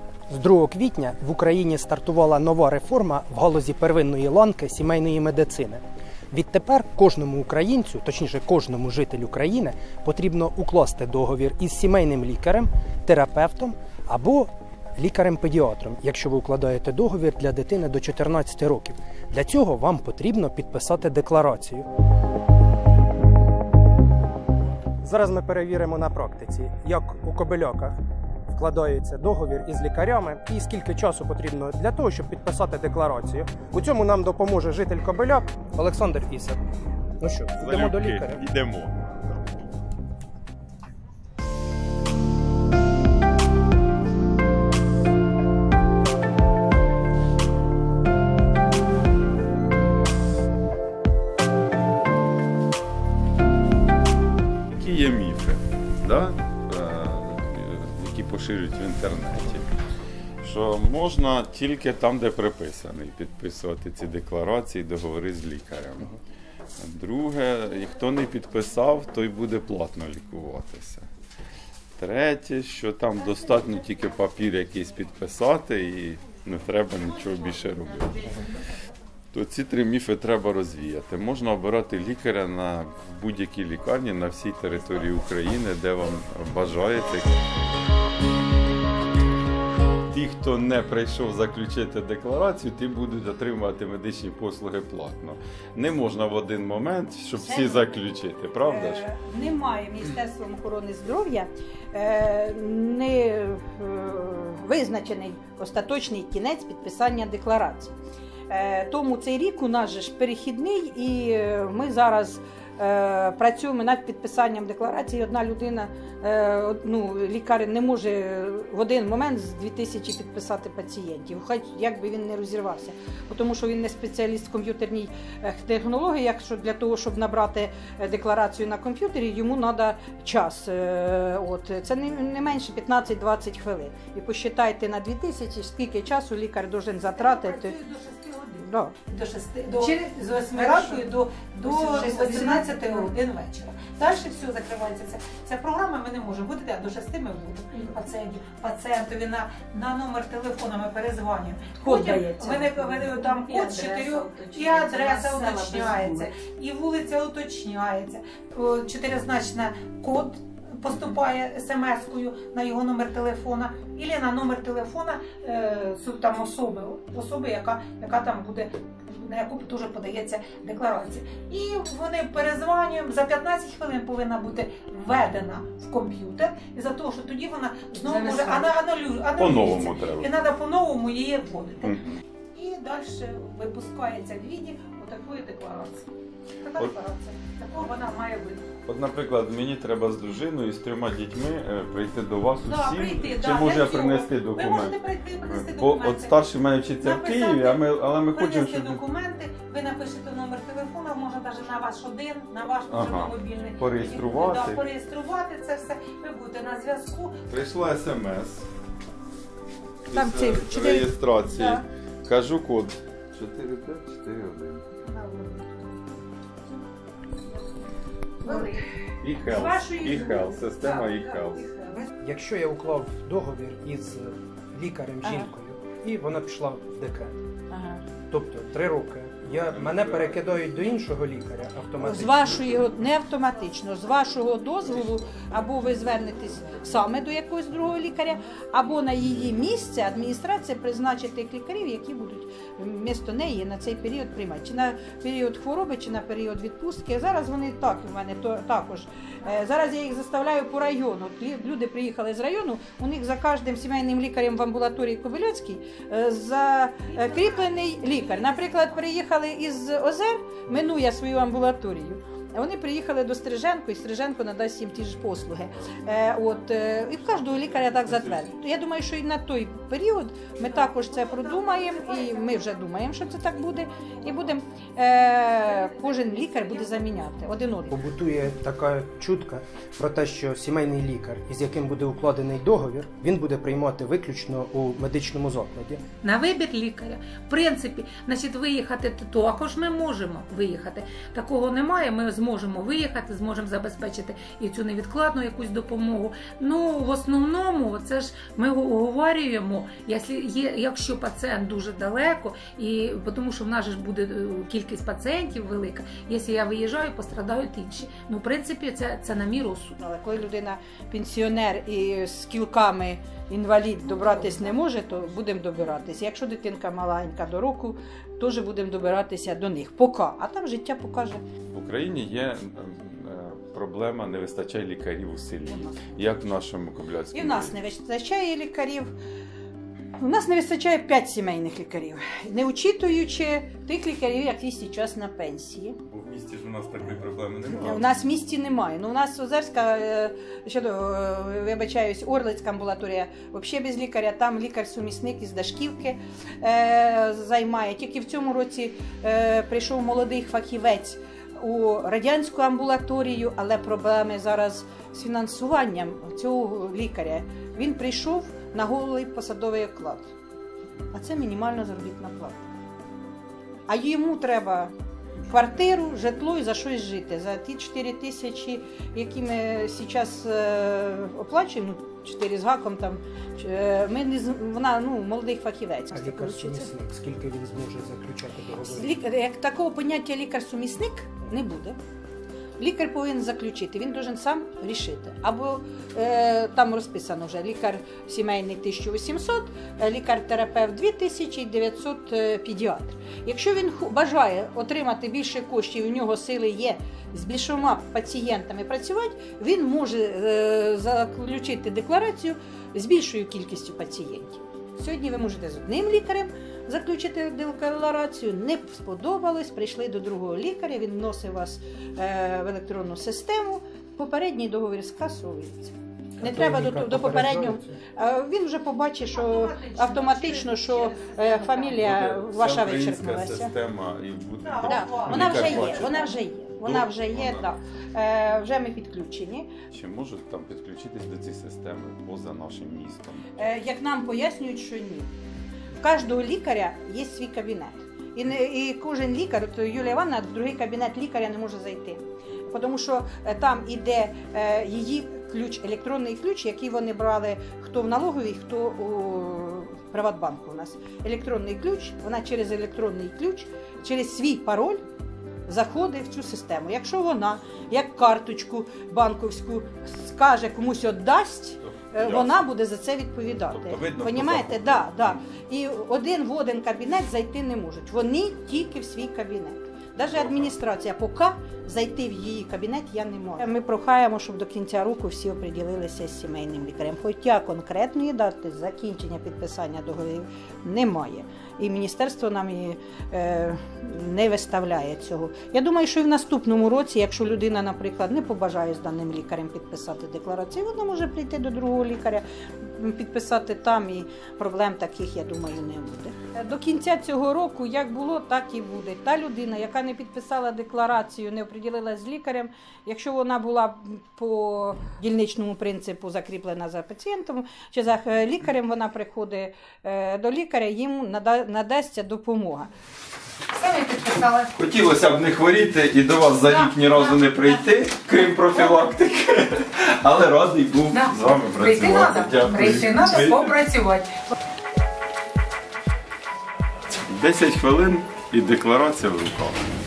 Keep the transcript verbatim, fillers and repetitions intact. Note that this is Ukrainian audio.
З другого квітня в Україні стартувала нова реформа в галузі первинної ланки сімейної медицини. Відтепер кожному українцю, точніше кожному жителю країни, потрібно укласти договір із сімейним лікарем, терапевтом або лікарем-педіатром, якщо ви укладаєте договір для дитини до чотирнадцяти років. Для цього вам потрібно підписати декларацію. Зараз ми перевіримо на практиці, як у Кобиляках вкладається договір із лікарями і скільки часу потрібно для того, щоб підписати декларацію. У цьому нам допоможе житель Кобиляк Олександр Ісер. Ну що, йдемо до лікаря? Йдемо. Які є міфи, да? Які поширюють в інтернеті, що можна тільки там, де приписаний, підписувати ці декларації, договори з лікарем. Друге, хто не підписав, той буде платно лікуватися. Третє, що там достатньо тільки папір якийсь підписати і не треба нічого більше робити. То ці три міфи треба розвіяти. Можна обирати лікаря на будь-якій лікарні на всій території України, де вам бажається. Ті, хто не прийшов заключити декларацію, ті будуть отримувати медичні послуги платно. Не можна в один момент, щоб всі заключити, правда ж? Немає Міністерством охорони здоров'я не визначений остаточний кінець підписання декларації. Тому цей рік у нас же ж перехідний, і ми зараз е, працюємо над підписанням декларації. Одна людина, е, ну, лікар не може в один момент з дві тисячі підписати пацієнтів, хай як би він не розірвався, тому що він не спеціаліст в комп'ютерній технології. Якщо для того, щоб набрати декларацію на комп'ютері, йому треба час. Е, от, це не, не менше п'ятнадцять-двадцять хвилин. І посчитайте на дві тисячі, скільки часу лікар повинен затратити. Да. До шести, до, з восьми ранку до, до вісімнадцяти годин вечора. Далі все закривається. Ця, ця програма ми не можемо. Будете, а до шести ми будемо. Пацієнтів, пацієнтові на, на номер телефону ми перезвонюємо. Код дається. Ми, ми, там код чотирьох, і адреса уточняється, і вулиця уточняється. Чотиризначна код поступає смс-кою на його номер телефона, або на номер телефона е, там особи, особи яка, яка там буде, на яку теж подається декларація. І вони перезванюємо, за п'ятнадцять хвилин повинна бути введена в комп'ютер, і за того, що тоді вона знову може аналізувати. По-новому треба. І треба по-новому її вводити. Mm. І далі випускається в віді отакої декларації. Така декларація. Такого вона має бути. От, наприклад, мені треба з дружиною і з трьома дітьми прийти до вас да, усім. Прийти, Чи да, може я принести документи? Ви можете прийти, принести Бо документи. от старший в мене вчиться в Києві, а ми, але ми хочемо, щоб... документи, ви напишете номер телефону, може навіть на ваш один, на ваш ага. мобільний. Пореєструвати. Да, пореєструвати це все. Ви будете на зв'язку. Прийшла смс. Там Після цей, реєстрації. Да. Кажу код. чотири п'ять чотири один. E-Health, E-Health, система E-Health. Якщо я уклав договір із лікарем-жінкою, ага. і вона пішла в декрет, ага. тобто три роки, я, мене перекидають до іншого лікаря автоматично? З вашої, не автоматично, з вашого дозволу, або ви звернетесь саме до якогось другого лікаря, або на її місце адміністрація призначить тих лікарів, які будуть вмісто неї на цей період приймати. Чи на період хвороби, чи на період відпустки. Зараз вони так у мене то, також. Зараз я їх заставляю по району. Люди приїхали з району, у них за кожним сімейним лікарем в амбулаторії Кобиляцькій закріплений лікар. Наприклад, приїхали із Озер, минує свою амбулаторію. Вони приїхали до Стриженко, і Стриженко надасть їм ті ж послуги. Е, от, е, і в кожного лікаря так затвердить. Я думаю, що і на той період ми також це продумаємо, і ми вже думаємо, що це так буде. І будемо, е, кожен лікар буде заміняти один одного. Побутує така чутка про те, що сімейний лікар, із яким буде укладений договір, він буде приймати виключно у медичному закладі. На вибір лікаря, в принципі, значить, виїхати також ми можемо виїхати. Такого немає, ми зможемо виїхати, зможемо забезпечити і цю невідкладну якусь допомогу. Ну, в основному, це ж ми оговорюємо, якщо, є, якщо пацієнт дуже далеко, і, тому що в нас ж буде кількість пацієнтів велика, якщо я виїжджаю, пострадають інші. Ну, в принципі, це, це на мій розсуд. Але коли людина пенсіонер і з кілками інвалід добратись не може, то будемо добиратися. Якщо дитинка маленька до року, теж будемо добиратися до них. Поки. А там життя покаже. В Україні є е, проблема, не вистачає лікарів у селі. Як в нашому Кобиляцькому? І в нас не вистачає лікарів. У нас не вистачає п'ять сімейних лікарів, не учитуючи тих лікарів, які зараз на пенсії. Бо в місті ж у нас такої проблеми немає. У нас в місті немає. Ну, у нас Озерська, щодо, вибачаюсь, Орлицька амбулаторія взагалі без лікаря. Там лікар-сумісник із Дашківки е, займає. Тільки в цьому році е, прийшов молодий фахівець у радянську амбулаторію, але проблеми зараз з фінансуванням цього лікаря. Він прийшов на голий посадовий оклад. А це мінімальна заробітна плата. А йому треба квартиру, житло і за щось жити. За ті чотири тисячі, які ми зараз оплачуємо, ну, чотири з гаком, там, ми не, вона, ну, молодий фахівець. А лікар-сумісник, скільки він зможе заключати договори? Лікар, як такого поняття лікар-сумісник не буде. Лікар повинен заключити, він повинен сам рішити. Або е, там розписано вже лікар сімейний тисяча вісімсот, лікар-терапевт дві тисячі дев'ятсот е, педіатр. Якщо він бажає отримати більше коштів, у нього сили є з більшома пацієнтами працювати, він може е, заключити декларацію з більшою кількістю пацієнтів. Сьогодні ви можете з одним лікарем заключити декларацію, не сподобалось, прийшли до другого лікаря, він вносить вас е, в електронну систему, попередній договір скасовується. Не треба до, до попереднього. Він вже побачить, що автоматично, що е, фамілія ваша вичерпнулася. Система і буде. Да, вона вже є, вона вже є. Вона вже є, так. Е, вже ми підключені. Чи можуть там підключитись до цієї системи поза нашим містом? Е, як нам пояснюють, що ні. В кожного лікаря є свій кабінет. І, не, і кожен лікар, то Юлія Івановна, в другий кабінет лікаря не може зайти. Тому що е, там іде е, її ключ, електронний ключ, який вони брали хто в налоговій, хто у Приватбанку у нас. Електронний ключ, вона через електронний ключ, через свій пароль заходить в цю систему. Якщо вона, як карточку банківську, скаже комусь віддасть, вона буде за це відповідати. Тобто, понімаєте? Да, да. І один в один кабінет зайти не можуть. Вони тільки в свій кабінет. Навіть адміністрація поки зайти в її кабінет я не можу. Ми прохаємо, щоб до кінця року всі оприділилися з сімейним лікарем. Хоча конкретної дати закінчення підписання договорів немає. І міністерство нам і, е, не виставляє цього. Я думаю, що і в наступному році, якщо людина, наприклад, не побажає з даним лікарем підписати декларацію, вона може прийти до другого лікаря, підписати там, і проблем таких, я думаю, не буде. До кінця цього року, як було, так і буде. Та людина, яка не підписала декларацію, не оприділилась з лікарем, якщо вона була по дільничному принципу закріплена за пацієнтом чи за лікарем, вона приходить до лікаря, їм надасться допомога. Самі підписали. Хотілося б не хворіти і до вас за рік ні разу не прийти, крім профілактики. Але радий був Да. з вами Прийти працювати. треба, прийти треба попрацювати. десять хвилин і декларація в руках.